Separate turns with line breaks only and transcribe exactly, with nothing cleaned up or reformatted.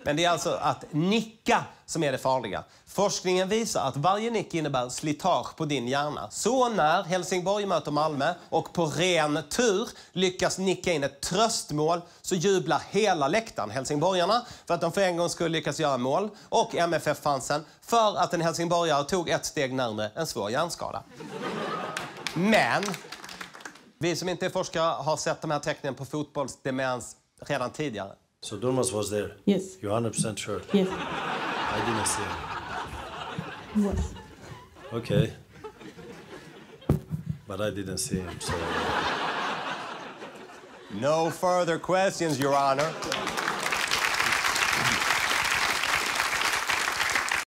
Men det är alltså att nicka som är det farliga. Forskningen visar att varje nick innebär slitage på din hjärna. Så när Helsingborg möter Malmö och på ren tur lyckas nicka in ett tröstmål så jublar hela läktaren helsingborgarna för att de för en gång skulle lyckas göra mål och M F F-fansen för att en helsingborgare tog ett steg närmare en svår hjärnskada. Men vi som inte är forskare har sett de här tecknen på fotbollsdemens redan tidigare.
So Durmaz was there?
Yes.
You're one hundred percent sure?
Yes.
I didn't see him.
Yes.
Okay. But I didn't see him, so...
No further questions, Your Honor.